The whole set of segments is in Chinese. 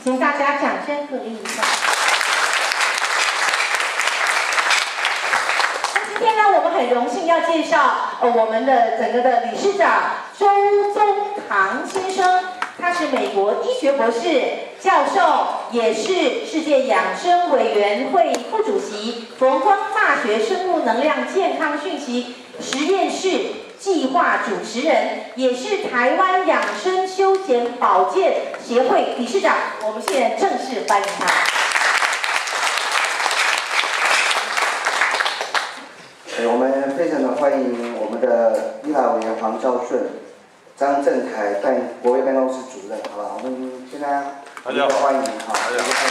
请大家掌声鼓励一下。那今天呢，我们很荣幸要介绍我们的整个的理事长周宗棠先生，他是美国医学博士、教授，也是世界养生委员会副主席、佛光大学生物能量健康讯息实验室计划主持人，也是台湾养生休闲保健协会理事长。我们现在正式欢迎他。 我们非常的欢迎我们的立法委员黄昭顺、张正凯国会办公室主任，好吧？我们跟他欢迎，好，大家欢迎。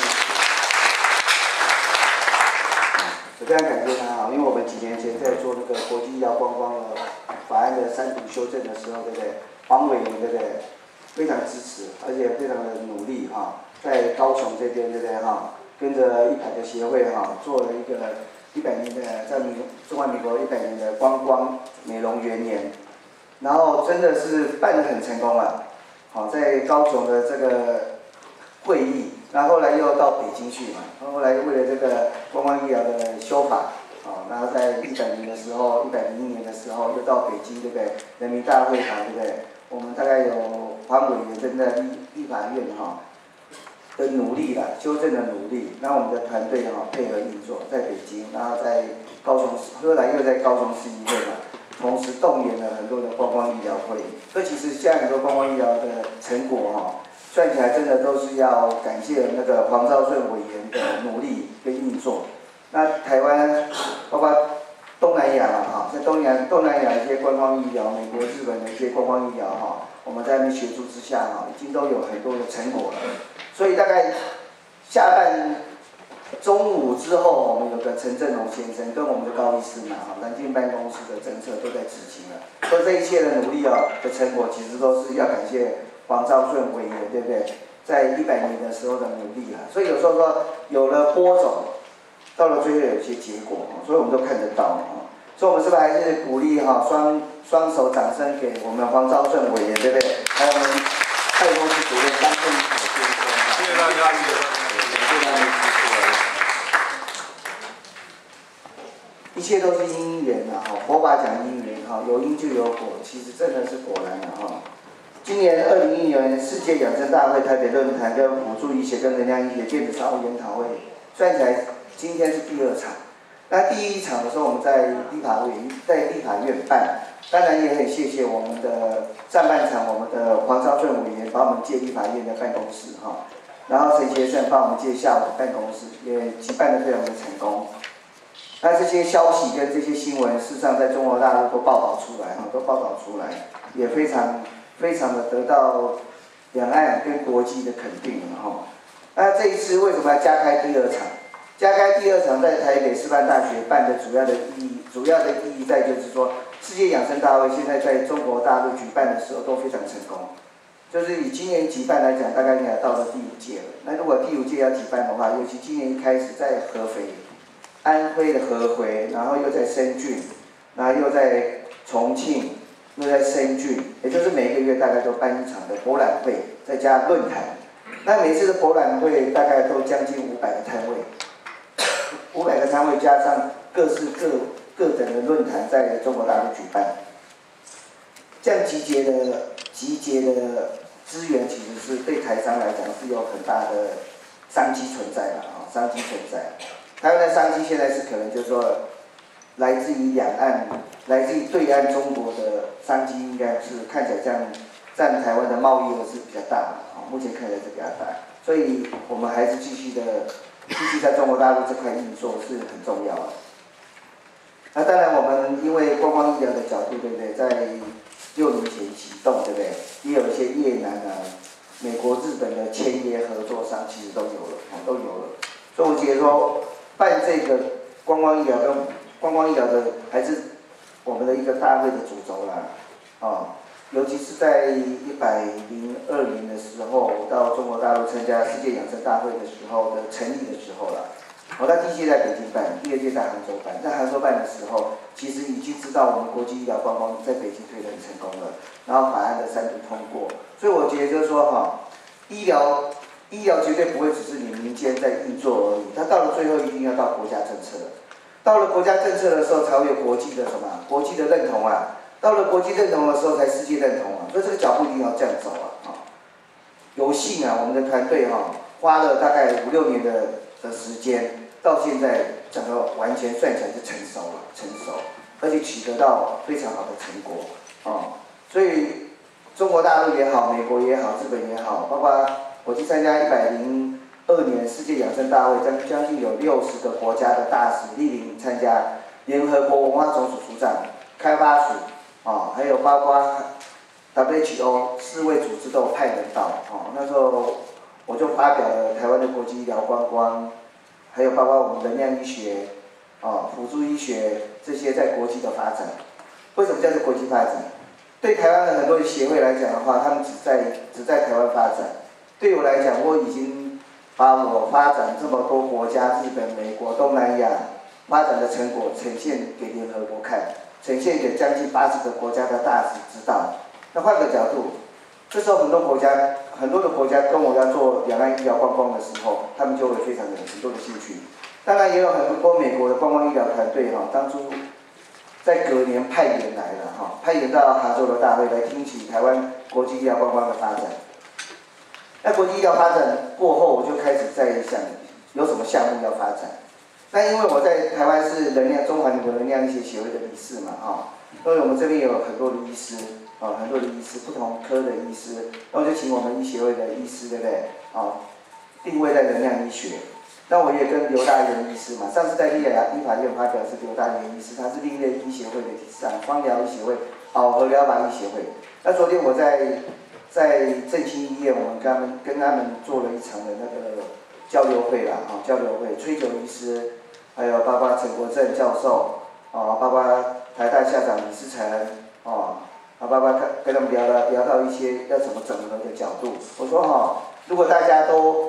我非常感谢他啊，因为我们几年前在做那个国际医疗观光的法案的3读修正的时候，对不对？黄委员对不对？非常支持，而且非常的努力哈，在高雄这边对不对哈？跟着100个协会哈，做了一个100年的在中华民国100年的观光美容元年，然后真的是办得很成功了。好，在高雄的这个会议，然后后来又到北京去嘛，后来为了这个观光医疗的修法，然后在100年的时候，101年的时候又到北京，对不对？人民大会堂，对不对？我们大概有黄委员正在立法院哈的努力啦，修正的努力，那我们的团队配合运作，在北京，然后在高雄市，后来又在高雄市议会嘛，同时动员了很多的观光医疗会，所以其实现在很多观光医疗的成果算起来真的都是要感谢那个黄昭顺委员的努力跟运作。那台湾包括东南亚啦在东南亚一些观光医疗，美国、日本的一些观光医疗我们在那边协助之下已经都有很多的成果了。所以大概下半中午之后，我们有个陈振龙先生跟我们的高医师嘛南京办公室的政策都在执行了。所以这一切的努力的成果，其实都是要感谢黄昭顺委员，对不对？在100年的时候的努力所以有时候说有了播种，到了最后有一些结果所以我们都看得到所以我们是不是还是鼓励双手掌声给我们黄昭顺委员，对不对？还有我们办公室主任张正凯先生，谢谢大家，谢谢大家支持。一切都是因缘佛法讲因缘有因就有果，其实真的是果然今年2010年世界养生大会台北论坛跟辅助医学跟能量医学电子商务研讨会，算起来今天是第2场。那第1场的时候，我们在立法院办，当然也很谢谢我们的上半场，我们的黄昭顺委员帮我们借立法院的办公室然后陈先生帮我们借下午的办公室，也举办得非常的成功。那这些消息跟这些新闻，事实上在中国大陆都报道出来，也非常的得到两岸跟国际的肯定那这一次为什么要加开第2场？加开第2场在台北师范大学办的主要的意义在就是说，世界养生大会现在在中国大陆举办的时候都非常成功。就是以今年举办来讲，大概也到了第5届了。那如果第5届要举办的话，尤其今年一开始在合肥、安徽的合肥，然后又在深圳，然后又在重庆，又在深圳，也就是每个月大概都办1场的博览会，再加论坛。那每次的博览会大概都将近500个摊位，500个摊位加上各式各等的论坛在中国大陆举办，这样集结的资源其实是对台商来讲是有很大的商机存在商机存在。台湾的商机现在是可能就是说，来自于两岸，来自于对岸中国的商机，应该是看起来这样占台湾的贸易额是比较大的目前看起来是比较大，所以我们还是继续在中国大陆这块运作是很重要的。那当然，我们因为观光医疗的角度，对不对？在6年前启动，对不对？也有一些越南美国、日本的签约合作商，其实都有了，所以我觉得说，办这个观光医疗跟观光医疗的，还是我们的一个大会的主轴啦，尤其是在102年的时候，到中国大陆参加世界养生大会的时候的成立的时候啦。那第1届在北京办，第2届在杭州办。在杭州办的时候，其实已经知道我们国际医疗观光在北京推得很成功了，然后法案的3读通过。所以我觉得就是说医疗医疗绝对不会只是你民间在运作而已，它到了最后一定要到国家政策。到了国家政策的时候，才会有国际的什么？国际的认同啊。到了国际认同的时候，才世界认同啊。所以这个脚步一定要这样走啊。有幸啊，我们的团队花了大概5、6年的时间，到现在整个完全算起来是成熟，而且取得到非常好的成果所以中国大陆也好，美国也好，日本也好，包括我去参加102年世界养生大会，将近有60个国家的大使莅临参加，联合国文化总署署长、开发署还有包括 WHO 世卫组织都有派人到那时候我就发表了台湾的国际医疗观光，还有包括我们能量医学辅助医学这些在国际的发展。为什么叫做国际发展？对台湾的很多协会来讲的话，他们只在台湾发展。对我来讲，我已经把我发展这么多国家，日本、美国、东南亚发展的成果呈现给联合国看，呈现给将近80个国家的大使知道。那换个角度，这时候很多的国家跟我要做两岸医疗观光的时候，他们就会非常有很多的兴趣。当然也有很多美国的观光医疗团队当初在隔年派员来了派员到杭州的大会来听取台湾国际医疗观光的发展。那国际医疗发展过后，我就开始在想有什么项目要发展。那因为我在台湾是中华民国能量医学协会的理事嘛所以我们这边有很多的医师不同科的医师，那我就请我们医协会的医师，对不对定位在能量医学。那我也跟刘大元医师嘛，上次在立法院发表是刘大元医师，他是另类医协会的理事长，芳疗医协会、饱和疗法医协会。那昨天我在振兴医院，我们跟他们做了一场的那个交流会崔九医师，还有包括陈国正教授，包括台大校长李思成，包括跟他们聊到一些要怎么整合的角度。我说如果大家都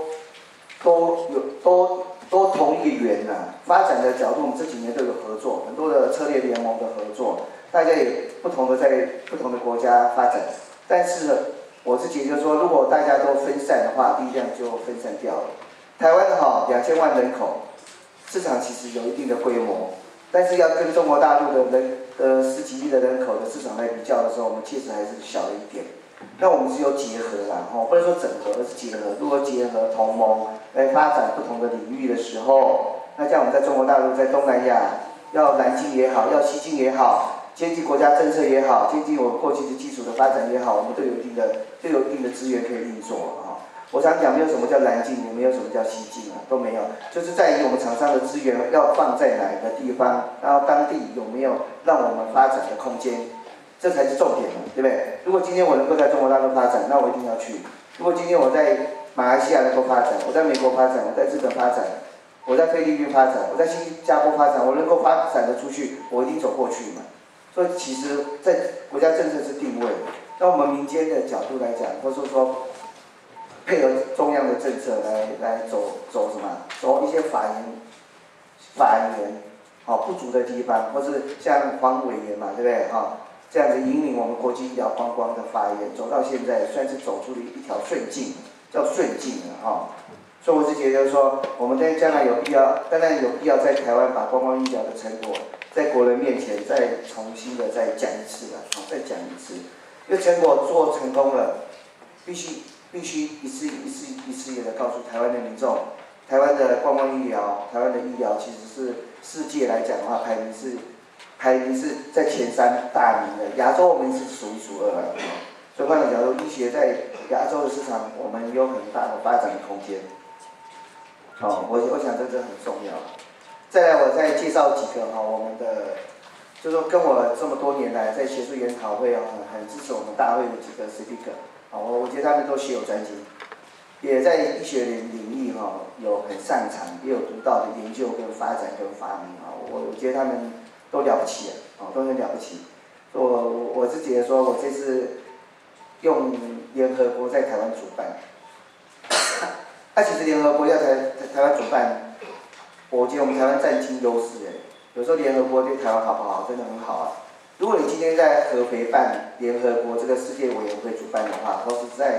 同一个圆发展的角度，我们这几年都有合作，很多的策略联盟的合作，大家也在不同的国家发展。但是我是觉得说，如果大家都分散的话，力量就分散掉了。台湾2000万人口，市场其实有一定的规模，但是要跟中国大陆的10几亿的人口的市场来比较的时候，我们确实还是小了一点。那我们只有结合不能说整合，而是结合。如果结合同盟来发展不同的领域的时候，那像我们在中国大陆、在东南亚，要南进也好，要西进也好，接近国家政策也好，接近我们过去的基础的发展也好，我们都有一定的资源可以运作我常讲，没有什么叫南进，也没有什么叫西进都没有，就是在于我们厂商的资源要放在哪个地方，然后当地有没有让我们发展的空间。这才是重点对不对？如果今天我能够在中国大陆发展，那我一定要去。如果今天我在马来西亚能够发展，我在美国发展，我在日本发展，我在菲律宾发展，我在新加坡发展，我能够发展得出去，我一定走过去嘛。所以其实，在国家政策是定位，那我们民间的角度来讲，或者说配合中央的政策来走什么？走一些法源不足的地方，或是像黄委员嘛，对不对这样子引领我们国际医疗观光的发言，走到现在算是走出了一条顺境，叫顺境了所以我是觉得说，我们将来当然有必要在台湾把观光医疗的成果，在国人面前再重新的再讲一次再讲一次。因为成果做成功了，必须一次也的告诉台湾的民众，台湾的观光医疗，台湾的医疗其实是世界来讲的话，排名是在前3大名的，亚洲我们是数1数2所以换个角度，医学在亚洲的市场，我们有很大的发展的空间。我想这很重要。再来，我再介绍几个我们的，就是说跟我这么多年来在学术研讨会很支持我们大会的几个 speaker，我觉得他们都学有专精，也在医学领域有很擅长，也有独到的研究跟发展跟发明我觉得他们都了不起都很了不起。我是觉得说，我这次用联合国在台湾主办，其实联合国要在台湾主办，我觉得我们台湾占尽优势有时候联合国对台湾好不好，真的很好如果你今天在合肥办联合国这个世界委员会主办的话，都是在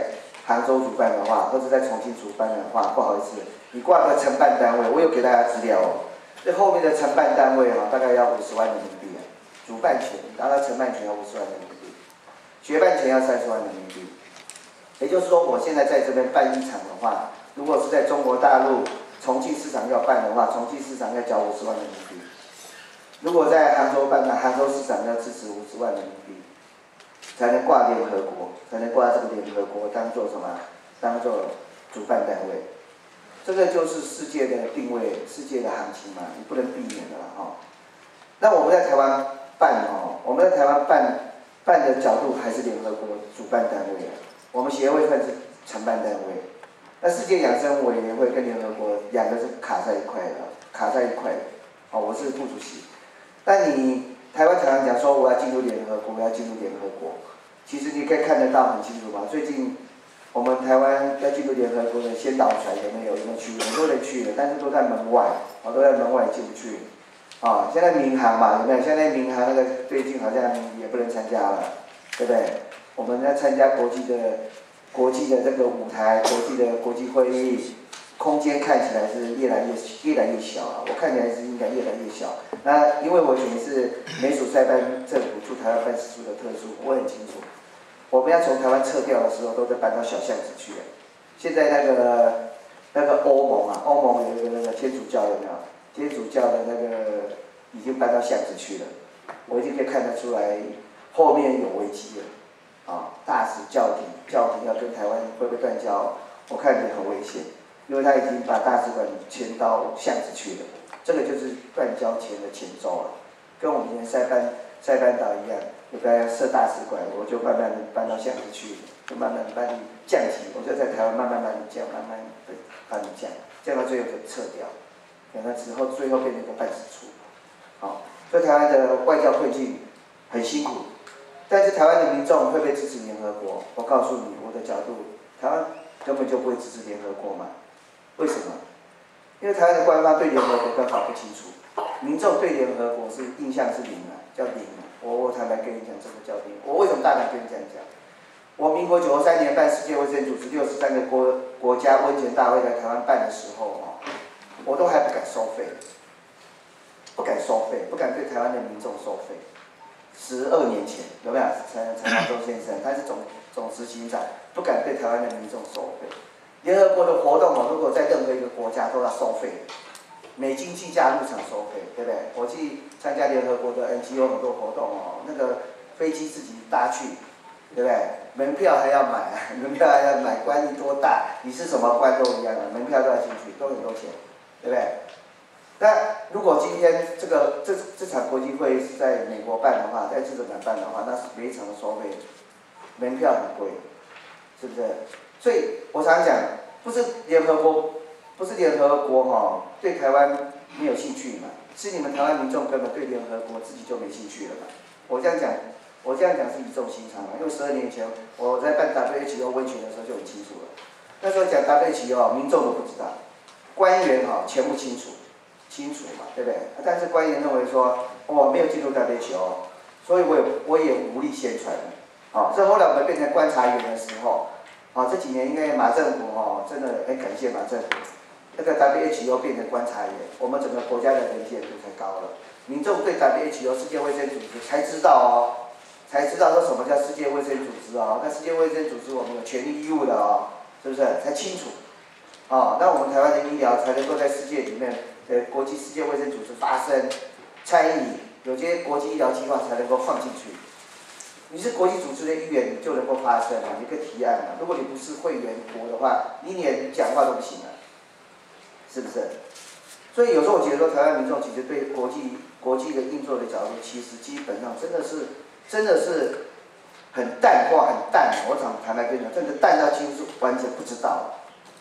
杭州主办的话，或者在重庆主办的话，不好意思，你挂个承办单位，我有给大家资料哦。这后面的承办单位大概要50万人民币啊，主办权拿到承办权要50万人民币，学办权要30万人民币。也就是说，我现在在这边办一场的话，如果是在中国大陆重庆市场要办的话，重庆市场要缴50万人民币。如果在杭州办，杭州市场要支持50万人民币，才能挂联合国，才能挂这个联合国当做什么？当做主办单位。这个就是世界的定位，世界的行情嘛，你不能避免的啦哈。那我们在台湾办我们在台湾办的角度还是联合国主办单位啊，我们协会算是承办单位。那世界养生委员会跟联合国两个是卡在一块的，我是副主席。但你台湾常常讲说我要进入联合国，我要进入联合国，其实你可以看得到很清楚嘛。最近我们台湾要进入联合国的先导船有没有去？很多人去了，但是都在门外，都在门外进不去。现在民航嘛，有没有？现在民航那个最近好像也不能参加了，对不对？我们在参加国际的这个舞台，国际会议，空间看起来是越来越小了。我看起来是应该越来越小。那因为我以前是美属塞班政府驻台湾办事处的特殊，我很清楚。我们要从台湾撤掉的时候，都是搬到小巷子去了。现在那个欧盟有一个那个天主教有没有？天主教的那个已经搬到巷子去了，我已经可以看得出来后面有危机了。大使教廷要跟台湾会不会断交？我看也很危险，因为他已经把大使馆迁到巷子去了。这个就是断交前的前奏了，跟我们以前塞班岛一样，我本来要设大使馆，我就慢慢搬到巷子去，就慢慢把你降级，我就在台湾慢慢降，慢慢的把你降，降到最后就撤掉，等到之后最后变成一个办事处。所以台湾的外交困境很辛苦，但是台湾的民众会不会支持联合国？我告诉你，我的角度，台湾根本就不会支持联合国嘛？为什么？因为台湾的官方对联合国根本不清楚，民众对联合国是印象是零叫零。我坦白跟你讲，这个叫零。我为什么大胆跟你这样讲？我民国93年办世界卫生组织63个国家温泉大会在台湾办的时候我都还不敢收费，不敢对台湾的民众收费。12年前有没有？陈茂洲先生，他是总执行长，不敢对台湾的民众收费。联合国的活动如果在任何一个国家都要收费，美金计价入场收费，对不对？我去参加联合国的 NGO 很多活动那个飞机自己搭去，对不对？门票还要买，官力多大，你是什么官都一样的，门票都要进去，都很多钱，对不对？那如果今天这场国际会议是在美国办的话，在日本办的话，那是每一场的收费，门票很贵，是不是？所以我常讲，不是联合国对台湾没有兴趣嘛，是你们台湾民众根本对联合国自己就没兴趣了嘛。我这样讲是语重心长嘛，因为12年前我在办 WHO 温泉的时候就很清楚了，那时候讲 WHO 民众都不知道，官员全部清楚嘛，对不对？但是官员认为说没有进入 WHO， 所以我也无力宣传所以后来我们变成观察员的时候。这几年因为马政府真的很感谢马政府，那个 WHO 变成观察员，我们整个国家的能见度才高了。民众对 WHO 世界卫生组织才知道说什么叫世界卫生组织那世界卫生组织我们有权利义务的是不是？才清楚那我们台湾的医疗才能够在世界里面国际世界卫生组织发声参与，有些国际医疗计划才能够放进去。你是国际组织的一员，你就能够发声你可以提案如果你不是会员国的话，你连讲话都不行是不是？所以有时候我觉得说，台湾民众其实对国际的运作的角度，其实基本上真的是很淡化，很淡。我坦白跟你讲，真的淡到几乎是完全不知道。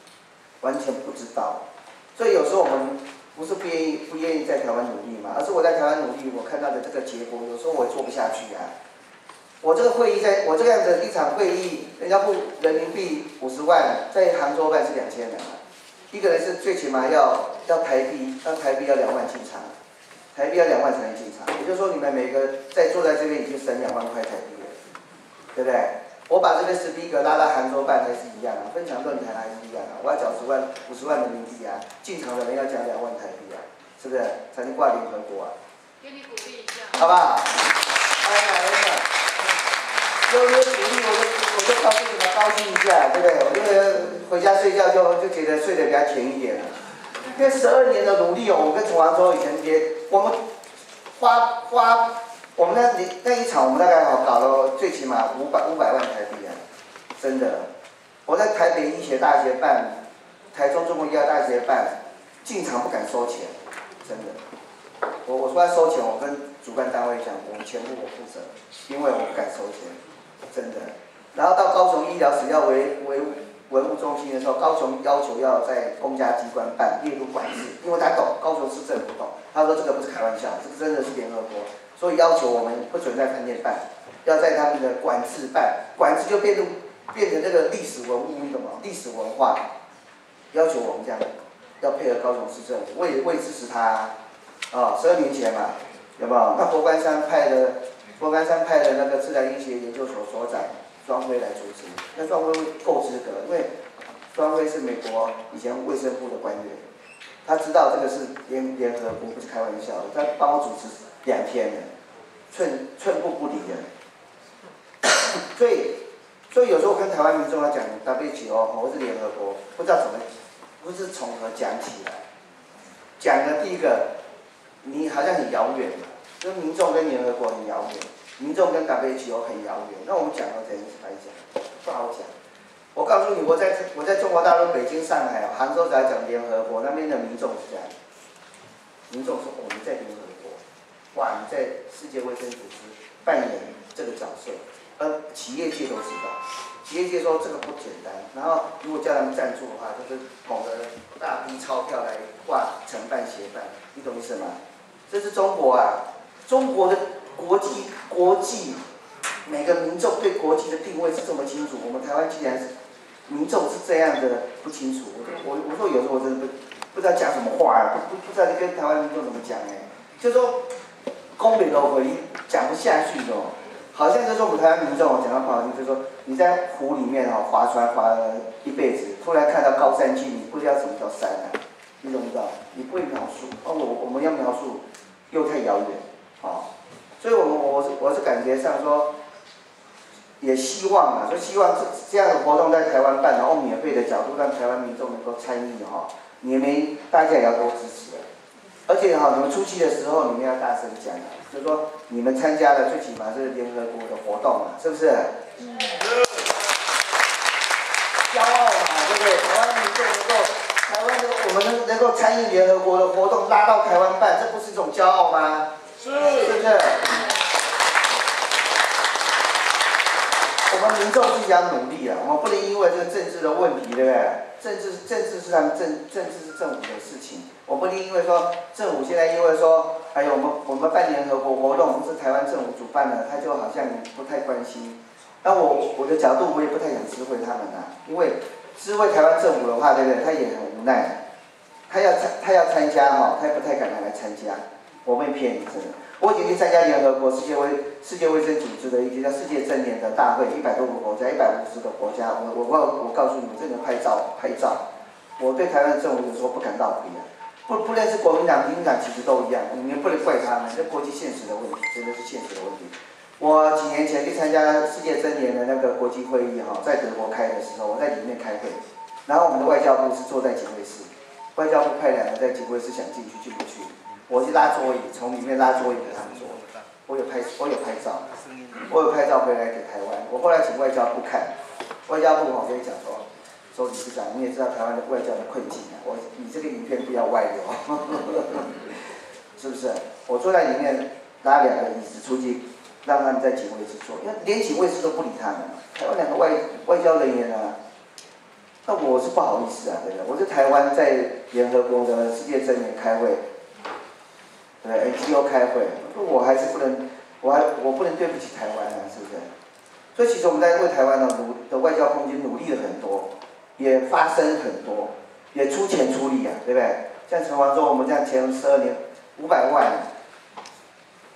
所以有时候我们不是不愿意在台湾努力嘛，而是我在台湾努力，我看到的这个结果，有时候我也做不下去我这个会议我这样的一场会议，人家付人民币50万，在杭州办是2000人一个人是最起码要台币要2万进场，台币要2万才能进场，也就是说你们每个坐在这边已经省2万块台币了，对不对？ 我把这个speaker拉到杭州办还是一样啊，分享论坛还是一样啊，我要缴10万、50万人民币啊，进场的人要讲2万台币啊，是不是？才能挂联合国啊？ 给你鼓励一下， 好不好？哎呀，有鼓励我就告诉你们高兴一下，对不对？因为回家睡觉就觉得睡得比较甜一点了。因为12年的努力哦，我跟崇航洲以前我们我们那一场我们大概搞了最起码500万台币啊，真的。我在台北医学大学办，台中中国医药大学办，进场不敢收钱，真的。我说要收钱，我跟主办单位讲，我全部我负责，因为我不敢收钱，真的。然后到高雄医疗史要文物中心的时候，高雄要求要在公家机关办，列入管制，因为他懂，高雄市政府懂，他说这个不是开玩笑，这个真的是联合国，所以要求我们不准在饭店办，要在他们的管制办，管制就变成这个历史文物，你懂吗？历史文化，要求我们这样，要配合高雄市政府，我也支持他，12年前嘛，有没有？那佛光山派的那个自然医学研究所所长庄辉来主持，那庄辉够资格，因为庄辉是美国以前卫生部的官员，他知道这个是联合国，不是开玩笑的，他帮我主持2天了，寸步不离的。所以有时候跟台湾民众来讲 WHO 或是联合国，不知道怎么，不是从何讲起来。讲的第一个，你好像很遥远，跟民众跟联合国很遥远，民众跟 WHO 很遥远。那我们讲到怎样来讲，不好讲。我告诉你，我在中国大陆北京、上海、杭州来讲联合国那边的民众是这样，民众说我们在联合国，哇，你在世界卫生组织扮演这个角色。企业界都知道，企业界说这个不简单，然后如果叫他们赞助的话，就是捧着大批钞票来挂承办协办，你懂意思吗？这是中国啊，中国的国际，每个民众对国际的定位是这么清楚，我们台湾既然是民众是这样的不清楚，我说有时候我真的不知道讲什么话啊，不知道跟台湾民众怎么讲哎，就说东北都回讲不下去哦。好像就是我们台湾民众讲到不好听，就是说你在湖里面划船划了一辈子，突然看到高山峻，你不知道什么叫山啊，你懂不懂？你不会描述，我们要描述又太遥远，所以我是感觉上说，也希望啊，就希望这样的活动在台湾办，然后免费的角度让台湾民众能够参与你们大家也要多支持。而且你们出去的时候，你们要大声讲啊，就是说你们参加的最起码是联合国的活动嘛，是不是？骄傲嘛，对不对？台湾民众我们能够参与联合国的活动，拉到台湾办，这不是一种骄傲吗？是不是？我们民众自己要努力啊，我们不能因为这个政治的问题，对不对？政治是他们政治是政府的事情，我不能因为说政府现在因为说，还有我们办联合国活动是台湾政府主办的，他就好像不太关心。那我的角度我也不太想知会他们啊，因为知会台湾政府的话，对不对？他也很无奈，他要参加他也不太敢来参加，我没骗你真的。我已经去参加联合国世界卫生组织的一个叫世界真年的大会，100多个国家，150个国家。我告诉你们，真的拍照。我对台湾的政府有时候不敢道别，不认识国民党、民进党其实都一样，你们不能怪他们，这国际现实的问题，真的是现实的问题。我几年前去参加世界真年的那个国际会议在德国开的时候，我在里面开会，然后我们的外交部是坐在警卫室，外交部派2个在警卫室想进去进不去。我去拉桌椅，从里面拉桌椅给他们坐。我有拍照回来给台湾。我后来请外交部看，外交部跟你讲说理事长，你也知道台湾的外交的困境啊，你这个影片不要外流，是不是？我坐在里面拉2个椅子出去，让他们在警卫室坐，因为连警卫室都不理他们。台湾2个外交人员啊，那我是不好意思啊，对不对？我是台湾在联合国的世界真年开会。对 ，NGO 开会，我还是不能，我不能对不起台湾啊，是不是？所以其实我们在为台湾的外交空间努力了很多，也发声很多，也出钱出力啊，对不对？像陈黄忠，我们这样前12年500万，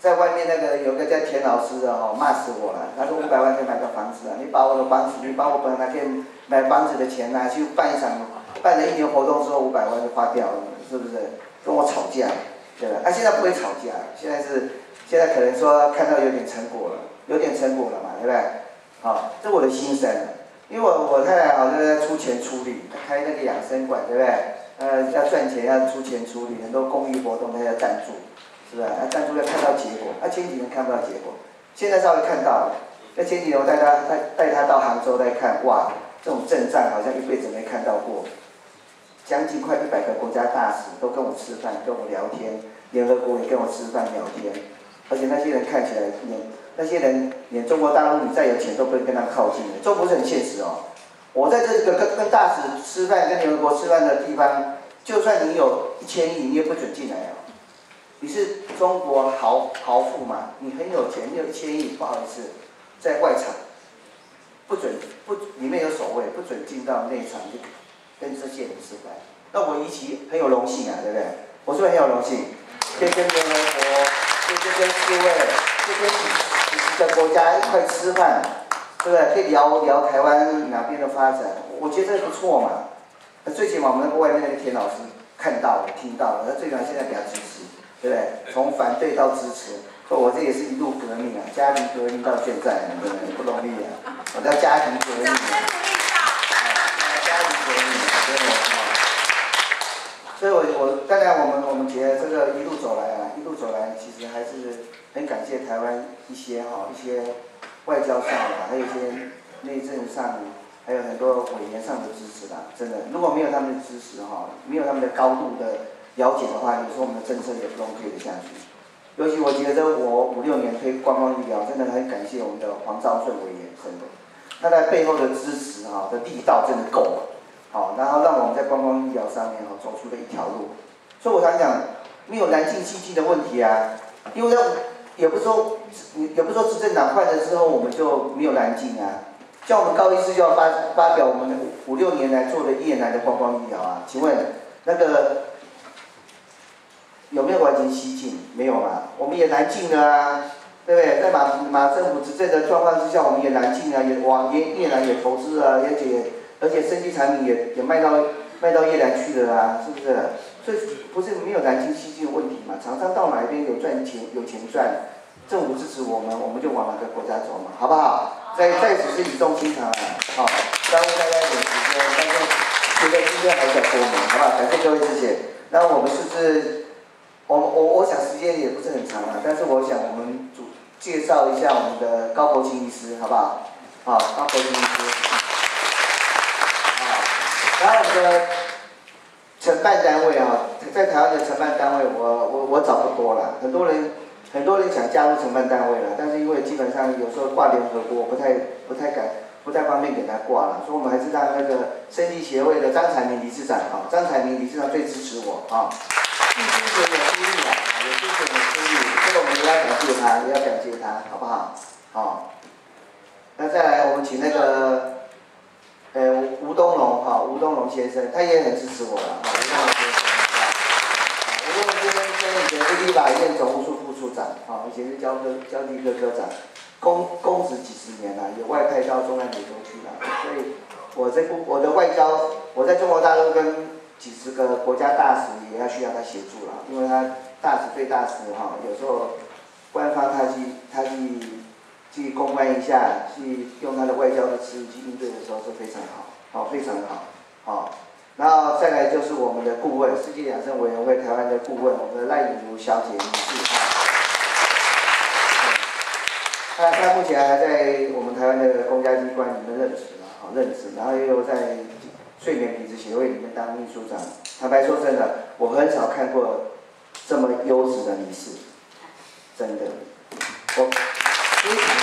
在外面那个有个叫田老师的哦，骂死我了。他说500万可以买个房子啊，你把我的房子，你把我本来可以买房子的钱拿去办了1年活动之后500万就花掉了，是不是？跟我吵架，对吧？现在不会吵架，现在可能说看到有点成果了嘛，对不对？好，这我的心声。因为我太太好像在出钱出力，开那个养生馆，对不对？要赚钱要出钱出力，很多公益活动她要赞助。是不是？赞助要看到结果，前几年看不到结果，现在稍微看到了。那前几年我带他到杭州来看，哇，这种阵仗好像一辈子没看到过。将近快100个国家大使都跟我吃饭，跟我聊天，联合国也跟我吃饭聊天，而且那些人看起来那些人连中国大陆你再有钱都不会跟他靠近的，这不是很现实哦。我在这个跟大使吃饭、跟联合国吃饭的地方，就算你有1000亿，你也不准进来哦。你是中国豪富嘛？你很有钱，你有1000亿，不好意思，在外场里面有守卫，不准进到内场去跟这些人吃饭。那我一起很有荣幸啊，对不对？我是不是很有荣幸？可以跟联合国，可以跟世卫，可以跟几十个国家一块吃饭，对不对？可以聊台湾哪边的发展，我觉得这不错嘛。最起码我们外面那个田老师看到了、听到了，那最起码现在比较支持。对不对？从反对到支持，说我这也是一路革命啊，家庭革命到现在，对不对？不容易啊！我叫家庭革命。掌声鼓励一下。家庭革命，真的啊。所以我当然我们觉得这个一路走来，其实还是很感谢台湾一些外交上的，还有一些内政上，还有很多委员上的支持啦。真的，如果没有他们的支持没有他们的高度的了解的话，有时候我们的政策也不能推得下去。尤其我觉得我5、6年推观光医疗，真的很感谢我们的黄兆顺委员，真的，他在背后的支持的力道真的够了，然后让我们在观光医疗上面走出了一条路。所以我想讲，没有南进西进的问题啊，因为也不是说执政党换了之后我们就没有南进啊。像我们高医师就要发表我们5、6年来做的1年来的观光医疗啊，请问那个有没有完全西进？没有嘛，我们也南进了啊，对不对？在马政府执政的状况之下，我们也南进啊，也往越南也投资啊，而且生技产品也卖到越南去了啊，是不是？所以不是没有南进西进的问题嘛？厂商到哪一边有钱赚，政府支持我们就往哪个国家走嘛，好不好？在此是语重心长啊，耽误大家一点时间，但是觉得今天还是要说明，好不好？感谢各位支持。那我们是不是？我想时间也不是很长了，但是我想我们介绍一下我们的高国清医师，好不好？高国清医师。然后我们的承办单位在台湾的承办单位我找不多了，很多人想加入承办单位了，但是因为基本上有时候挂联合国不太方便给他挂了，所以我们还是让那个生技协会的张彩明理事长张彩明理事长最支持我有出力啊，有支持有出力，所以我们也要感谢他，好不好？那再来我们请那个吴东龙先生，他也很支持我了吴东龙先生以前是立法院总务处副处长以前是交地科科长，公职几十年了，也外派到中南美洲去了，所以我的外交，我在中国大陆跟几十个国家大使也要需要他协助了，因为他大使对大使有时候官方他去公关一下，去用他的外交的词语去应对的时候是非常好，非常好，然后再来就是我们的顾问，世界养生委员会台湾的顾问，我们的赖颖如小姐女士她目前还在我们台湾的公家机关里面任职，然后又在睡眠品质协会里面当秘书长。坦白说真的，我很少看过这么优质的女士，真的，我非常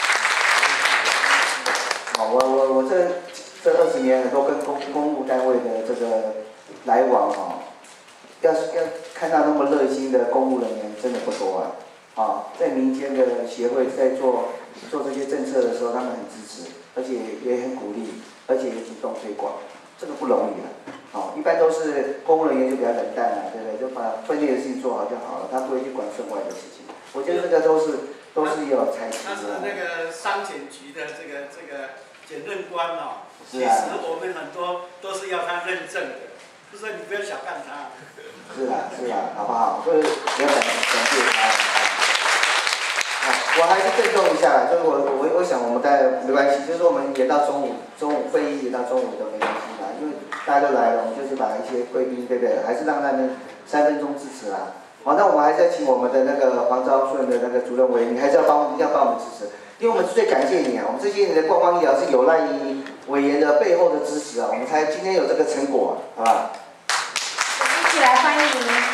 少。我这20年都跟公务单位的这个来往要看到那么热心的公务人员真的不多在民间的协会在做这些政策的时候，他们很支持，而且也很鼓励，而且也主动推广，这个不容易一般都是公务人员就比较冷淡了，对不对？就把分内的事情做好就好了，他不会去管分外的事情。 我觉得这个都是有才识他是那个商检局的这个检认官哦，其实我们很多都是要他认证的，就说你不要小看他。 是啊，好不好？所以要感谢他。我还是郑重一下，就是我想我们大家没关系，就是我们延到中午会议延到中午都没关系啦，因为大家都来了，我们就是把一些贵宾对不对？还是让他们3分钟支持啦。好，那我们还是要请我们的那个黄昭顺的那个主任委员，你还是一定要帮我们支持，因为我们最感谢你啊！我们这些年的观光医疗是有赖于委员的背后的支持啊，我们才今天有这个成果，好吧？ 一起来欢迎。